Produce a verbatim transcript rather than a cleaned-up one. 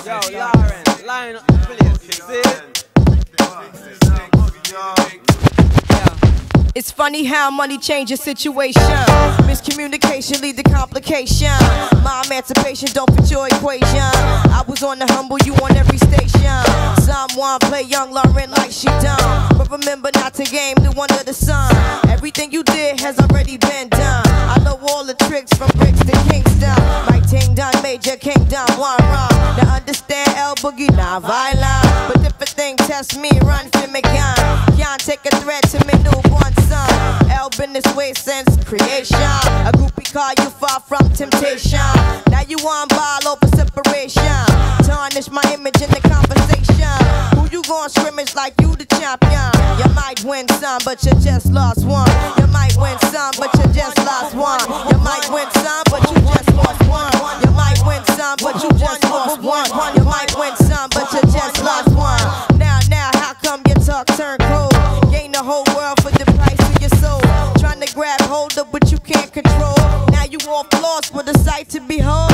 Yo, Lauryn, line up the place, see? It's funny how money changes situation. Miscommunication lead to complication. My emancipation don't fit your equation. I was on the humble, you on every station. Someone play young Lauryn like she done, but remember not to game the one under the sun. Everything you did has already been done. I know all the tricks from bricks to Kingston. Like Ting done, Major Kingdom, one wrong. Now understand L Boogie, not violent, but if a thing test me, run for me gun. Can't take a threat to me newborn son. L been this way since creation. A groupie call you far from temptation. Now you on ball over separation. Tarnish my image in the conversation. Who you gon' scrimmage like you the champion? You might win some, but you just lost one. You might win some, but you just lost one. You might win some, but you just lost one. You might win some, but you just lost one. You might win some, but you just lost one. Now, now, how come your talk turn cold? Gain the whole world for the price of your soul. Trying to grab hold of what you can't control. Now you all lost with a sight to behold.